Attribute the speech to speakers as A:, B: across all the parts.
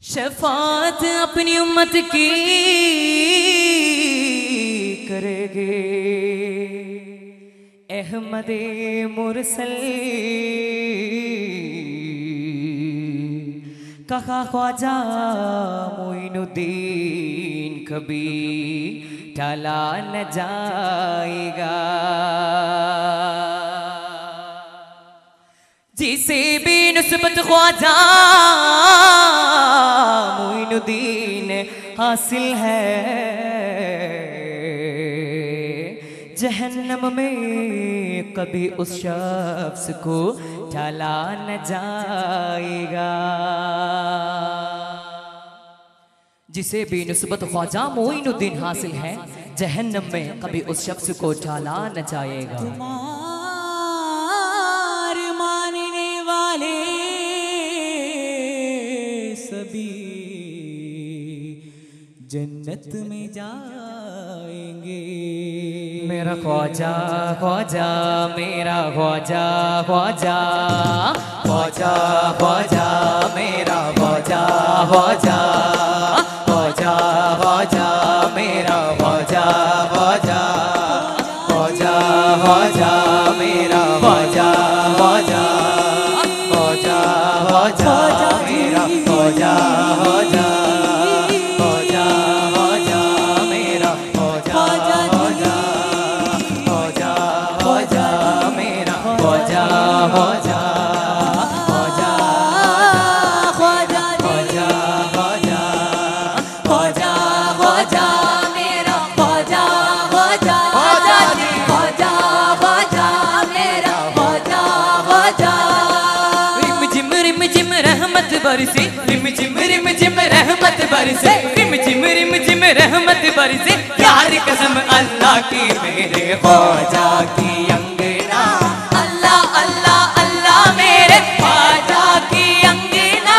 A: शफात अपनी उम्मत की करेगे अहमद मुरसल। कहा ख्वाजा मोइनुद्दीन कभी टाला न जाएगा। जिसे भी निस्बत ख्वाजा मोइनुद्दीन हासिल है, जहन्नम में कभी उस शख्स को डाला न जाएगा। जिसे भी निस्बत ख्वाजा मोइनुद्दीन हासिल है, जहन्नम में कभी उस शख्स को डाला न जाएगा।
B: सभी जन्नत में जाएंगे।
A: मेरा ख्वाजा ख्वाजा मेरा ख्वाजा ख्वाजा ख्वाजा ख्वाजा मेरा ख्वाजा ख्वाजा ख्वाजा ख्वाजा मेरा ख्वाजा ख्वाजा ख्वाजा ख्वाजा मेरा ख्वाजा ख्वाजा ख्वाजा ख्वाजा मेरा ख्वाजा ख्वाजा ख्वाजा ख्वाजा मेरा ख्वाजा ख्वाजा ख्वाजा ख्वाजा मेरा ख्वाजा ख्वाजा ख्वाजा ख्वाजा ख्वाजा ख्वाजा ख्वाजा ख्वाजा मेरा ख्वाजा ख्वाजा ख्वाजा जी ख्वाजा ख्वाजा मेरा ख्वाजा ख्वाजा। रिम झिम रहमत बरसे, रिम झिम रहमत बरसे, रिम झिम रहमत बरसे। यार कसम अल्लाह की मेरे ख्वाजा की अंगना, अल्लाह अल्लाह अल्लाह मेरे ख्वाजा की अंगना,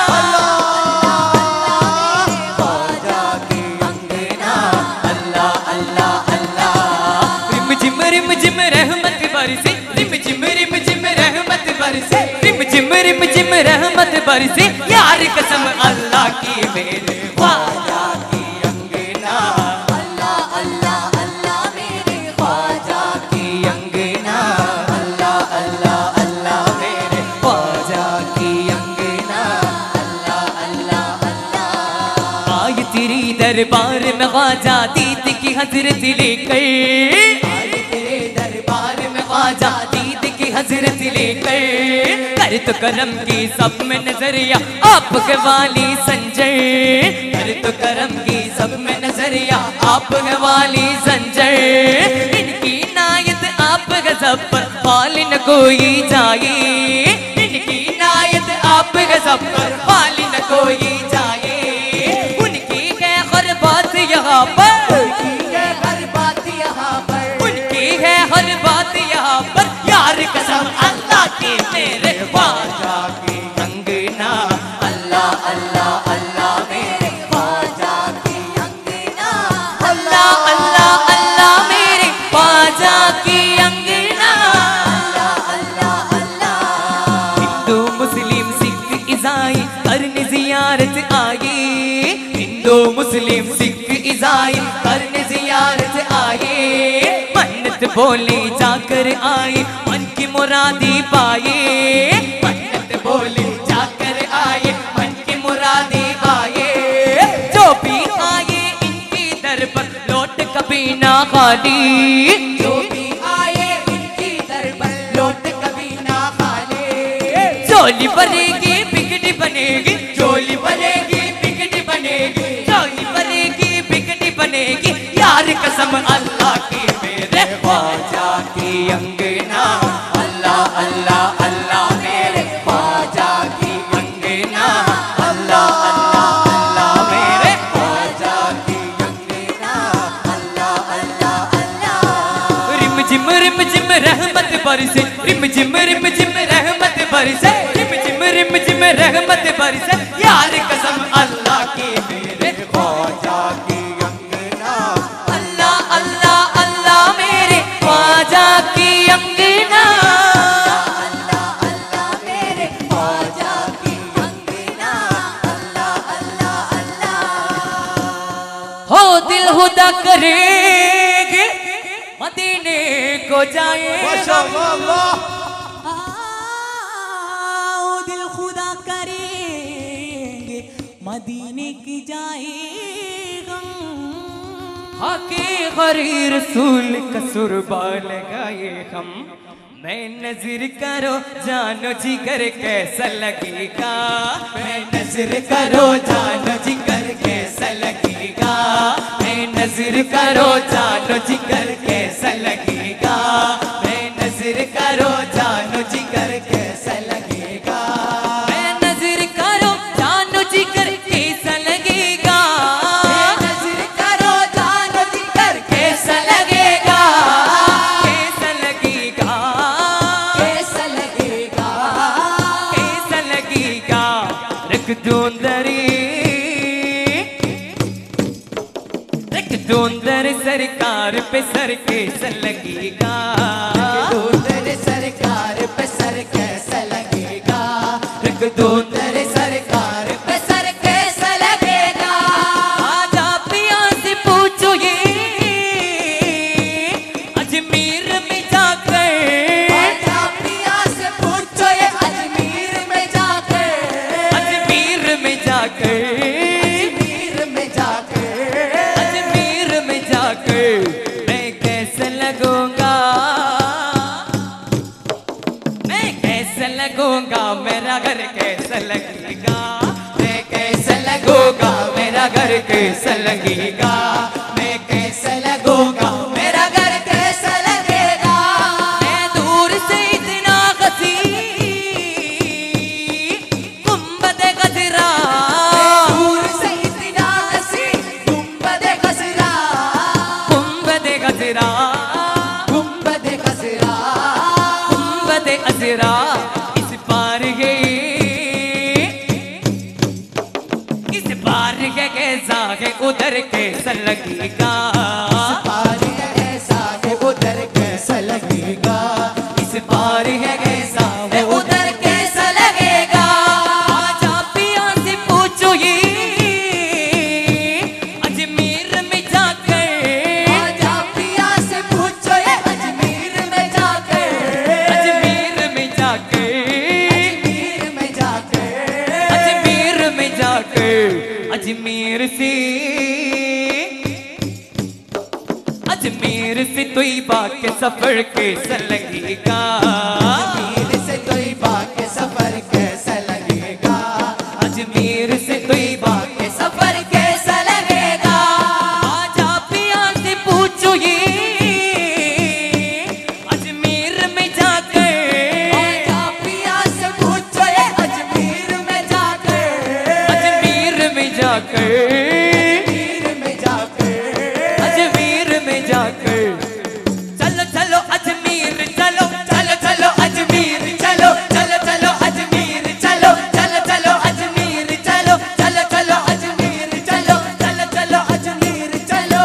A: ख्वाजा की अंगना, अल्लाह अल्लाह अल्लाह। रिम झिम रहमत बरसे, रिम झिम रहमत बरसे, रिम झिम रहमत बरसे। यार कसम अल्लाह की मेरे ख्वाजा की अंगना, अल्लाह अल्लाह अल्लाह मेरे ख्वाजा की अंगना, अल्लाह अल्लाह अल्लाह मेरे ख्वाजा की अंगना, अल्लाह अल्लाह अल्लाह। आय तेरी दरबार में ख्वाजा दीद की हजरत लेकर, आय तेरे दरबार में ख्वाजा दीद की हजरत लेकर। कर तो करम की सब में नजरिया आपके वाली संजय, कर तो करम की सब में नजरिया आपके वाली संजय। इनकी नायत आप गजब पर वाली न कोई जाए, इनकी नायत आप गजब पर वाली न कोई जाए। उनकी है हर बात यहाँ पर, उनकी है हर बात यहाँ पर, उनकी है हर बात यहाँ पर। यार कसम अल्लाह की मेरे ख्वाजा की अंगना, अल्लाह अल्लाह अल्लाह मेरे ख्वाजा की अंगना, अल्लाह अल्लाह अल्लाह मेरे ख्वाजा की अंगना, अल्लाह अल्लाह अल्लाह। हिंदू मुस्लिम सिख ईसाई करने जियारत आए, हिंदू मुस्लिम सिख ईसाई करने जियारत आए। मन्नत बोली जाकर आए, मन की मुरादी पाए, मन्नत बोली जाकर आए, मन की मुरादी पाए। जो भी आए इनकी दर पर लौट कभी ना खाली, जो भी आए इनकी दर पर लौट कभी ना खाली। चोली भरेगी बिगड़ी बनेगी, चोली भरेगी बिगड़ी बनेगी, चोली भरेगी बिगड़ी बनेगी। यार कसम अल्लाह की मेरे ख्वाजा की अंगना, अल्लाह अल्लाह अल्लाह मेरे ख्वाजा की अंगना, अल्लाह अल्लाह अल्लाह मेरे ख्वाजा की अंगना, अल्लाह अल्लाह अल्लाह। रिम झिम रहमत बरसे, रिम झिम रहमत बरसे, रिम झिम रहमत बरसे। यार कसम अल्लाह की मेरे ख्वाजा की अंगना, अल्लाह अल्लाह अल्लाह मेरे ख्वाजा की अंगना, अल्लाह अल्लाह मेरे ख्वाजा की अंगना, अल्लाह अल्लाह करेंगे मदीने को जाएगा
B: दिल खुदा करेंगे मदीने की जाएगा
A: आके गरी रसूल का सुरबा लगाए हम मैं नजर करो जानो जिगर कैसा लगेगा मैं नजर करो जानो जिगर कैसा लगेगा मैं नजर करो जानो जिगर कैसा लगेगा मैं नजर करो जानो जिगर कैसा लगेगा मैं नजर करो जानो जिगर कैसा लगेगा मैं नजर करो जानो जिगर कैसा लगेगा कैसा लगेगा कैसा लगेगा कैसा लगेगा रख दो अंदर सरकार पे सर कैसा लगेगा सरकार पे सर कैसा लगेगा रख दो अंदर सरकार पे सर कैसा लगेगा आजा पिया से पूछो ये अजमेर में जाकर आजा पिया से पूछो ये अजमेर में जाकर अजमेर में जाकर मैं कैसा लगूंगा मैं कैसा लगूंगा मेरा घर कैसा लगेगा मैं कैसा लगूंगा मेरा घर कैसा लगेगा मैं कैसा लगूंगा मेरा घर कैसा लगेगा मैं दूर से इतना हंसी गुंबद गजरा दूर से इतना हंसी गुंबद गजरा गुंबद गजरा गुंबद गजरा गुंबद गजरा इस पार गई इस पार के कैसा है उधर कैसा लगेगा पार है कैसा है उधर कैसा लगेगा इस पार है कैसा है उधर कैसा लगेगा आजा पिया से पूछो ये अजमेर में जाकर आजा पिया से पूछो ये अजमेर में जाकर अजमेर में जाकर अजमेर में जाकर अजमेर में जाकर अजमेर से तोइबा के सफर कैसा लगेगा अजमेर से तोइबा के सफर कैसा लगेगा अजमेर से तोइबा के सफर कैसा लगेगा आजा पिया से पूछो ये अजमेर में जाकर आजा पिया से पूछो ये अजमेर में जाकर अजमेर में जाकर अजमेर में जाकर चलो चलो अजमेर चलो चलो चलो अजमेर चलो चलो चलो अजमेर चलो चलो चलो अजमेर चलो चलो चलो अजमेर चलो चलो चलो अजमेर चलो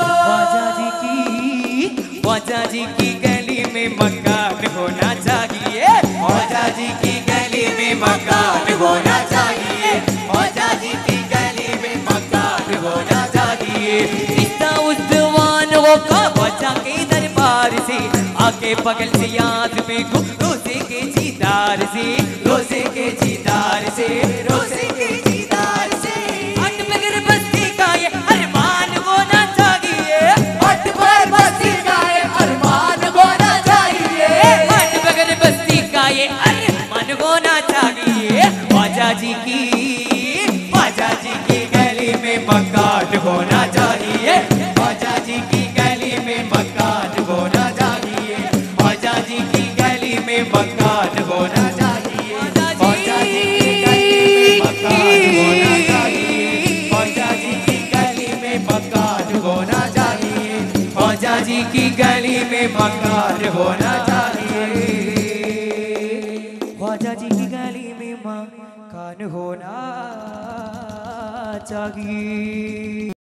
A: ख्वाजा जी की गली में मकान होना चाहिए ख्वाजा जी की गली में मकान होना चाहिए ख्वाजा जी की गली में मकान होना चाहिए रिश्ता उद्वान होगा ख्वाजा के दरबार से आके बगल से याद में रोजे के जीदार से रोजे के जीदार से रोजे के जीदार से अट मगर बस्ती का ये अरमान होना चाहिए अट मगर बस्ती का ये अरमान होना चाहिए अट मगर बस्ती का ये अरमान होना चाहिए ख्वाजा जी की गली में मकान होना चाहिए ख्वाजा जी की गली में मकान होना चाहिए ख्वाजा जी की गली में मकान होना चाहिए ख्वाजा जी की गली में मकान होना चाहिए ख्वाजा जी की गली में मकान होना चाहिए ख्वाजा जी की गली में मकान होना चाहिए ख्वाजा जी की गली में मकान होना चाहिए।